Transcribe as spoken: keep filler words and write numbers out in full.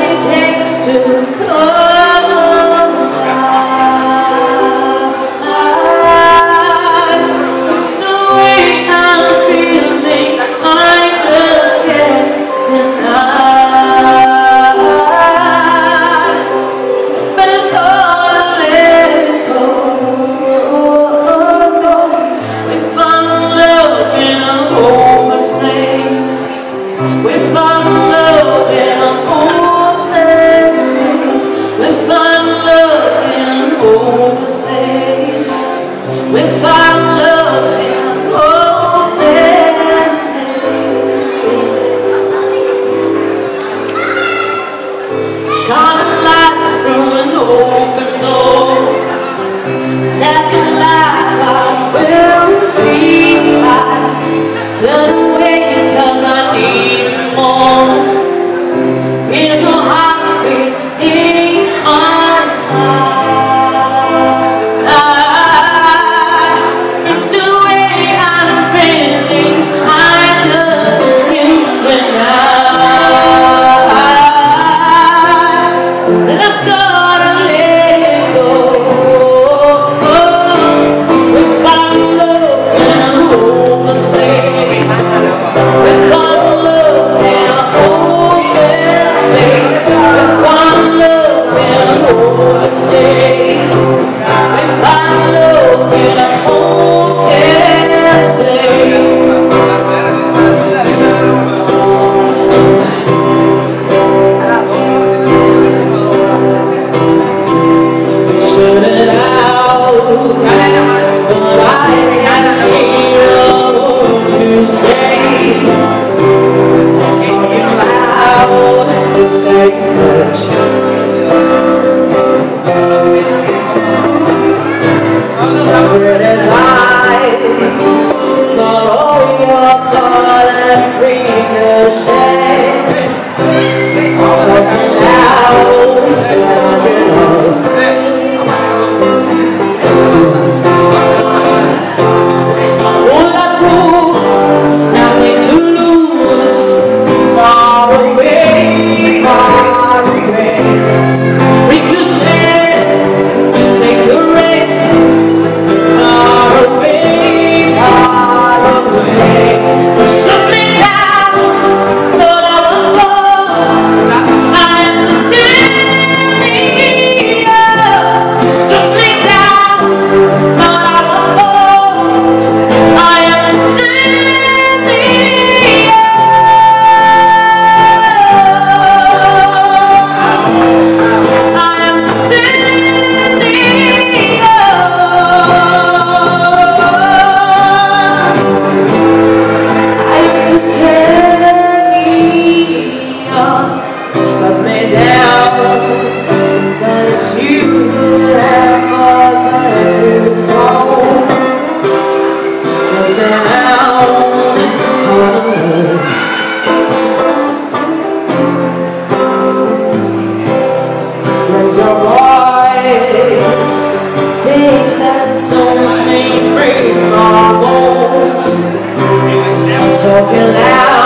it takes to come alive. There's no way I'm feeling, I just can't deny. But I'm gonna let it go. We found love in a hopeless place. We found love in a hopeless place. We found love in a hopeless place. We found love in a hopeless place. Shine a light through an open door. That can light our will deep high. Turn away 'cause I need you more. Feel your heartbeat in my heart. It's the way I'm feeling, I just can't deny. That I've gotta let it go. We found love in a hopeless place. We found love in a hopeless place. We found love in a hopeless place. We found love in a hopeless place. We shut it out, but I can't hear what you say. Talking loud, say much. Covered his eyes, but all your bullets ricochet. Talking loud, but I get up. All I prove, nothing to lose. Far away, far away. Ricochet, you take your aim. Far away, far away. You shut me down, but I will go. I am titanium. You shut me down, but I will go. I am titanium. I am titanium. I am titanium. Cut me down, but it's you that never to fall. Just down, hard. Raise your voice, sticks and stones may break our bones. Talking loud.